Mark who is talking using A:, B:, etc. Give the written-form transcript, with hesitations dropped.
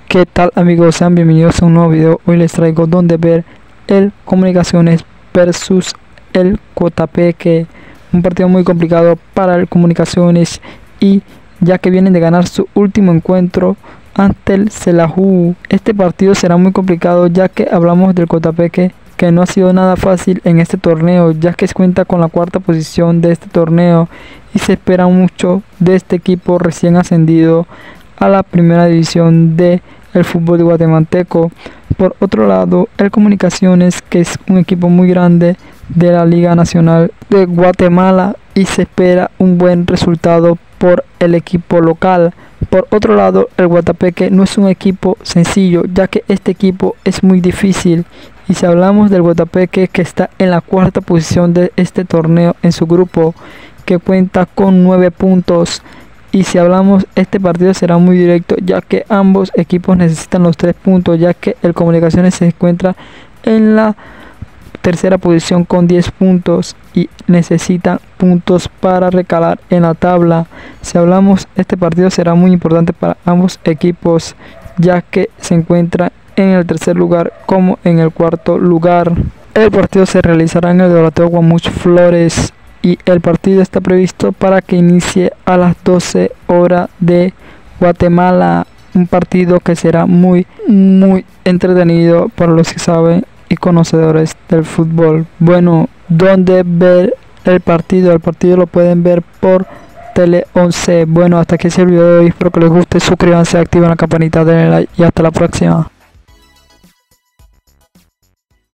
A: ¿Qué tal, amigos? Sean bienvenidos a un nuevo video. Hoy les traigo donde ver el Comunicaciones versus el Coatepeque, un partido muy complicado para el Comunicaciones, y ya que vienen de ganar su último encuentro ante el Xelajú. Este partido será muy complicado, ya que hablamos del Coatepeque, que no ha sido nada fácil en este torneo, ya que cuenta con la cuarta posición de este torneo y se espera mucho de este equipo recién ascendido a la primera división de el fútbol guatemalteco. Por otro lado, el Comunicaciones, que es un equipo muy grande de la Liga Nacional de Guatemala, y se espera un buen resultado por el equipo local. Por otro lado, el Coatepeque no es un equipo sencillo, ya que este equipo es muy difícil. Y si hablamos del Coatepeque, que está en la cuarta posición de este torneo en su grupo, que cuenta con 9 puntos. Y si hablamos, este partido será muy directo, ya que ambos equipos necesitan los 3 puntos, ya que el Comunicaciones se encuentra en la tercera posición con 10 puntos y necesita puntos para recalar en la tabla. Si hablamos, este partido será muy importante para ambos equipos, ya que se encuentra en el tercer lugar como en el cuarto lugar. El partido se realizará en el Doroteo Guamuch Flores, y el partido está previsto para que inicie a las 12 horas de Guatemala. Un partido que será muy entretenido para los que saben y conocedores del fútbol. Bueno, ¿dónde ver el partido? El partido lo pueden ver por Tele 11. Bueno, hasta aquí es el video de hoy. Espero que les guste. Suscríbanse, activen la campanita, denle like y hasta la próxima.